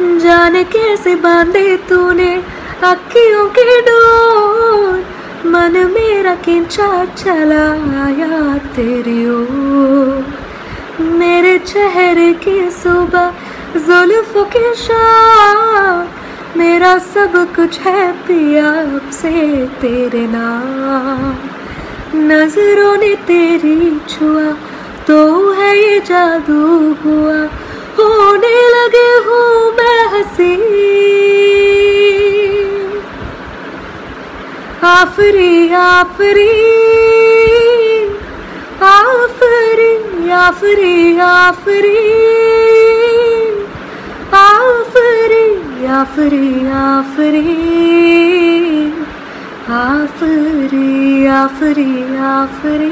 जाने कैसे बांधे तूने अखियों के डोर, मन मेरा खिंचा चला आया तेरी ओर। मेरे चेहरे की सुबह जुल्फों की शाम, मेरा सब कुछ है पिया अब से तेरे नाम। नजरों ने तेरी छुआ तो है ये जादू हुआ, होने लगे हूँ मैं हंसी। आफरी आफरी आफरी आफरी आफरी आफरी आफरी आफरी आफरी आफरी आफरी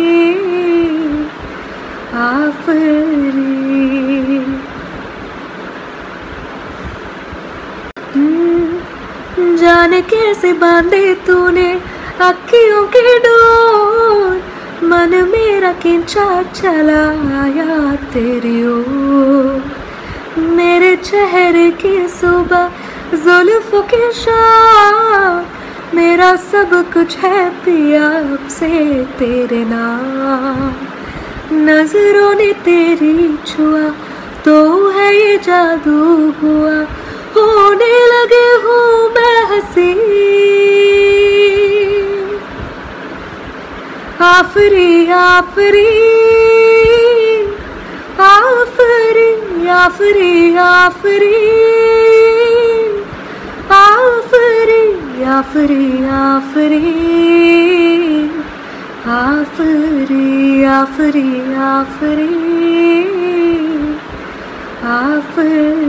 आफरी। जाने कैसे बांधे तूने अखियों के डोर, मन मेरा खिंचा चला आया तेरी ओर। मेरे चेहरे की सुबह जुल्फों की शाम, मेरा सब कुछ है पिया अब से तेरे नाम। नजरों ने तेरी छुआ तो है ये जादू हुआ, होने लगे हूँ मैं हंसी। आफरी आफरी आफरी आफरी आफरी आफरी आफरी आफरी आफरी आफरी आफरी आफरी।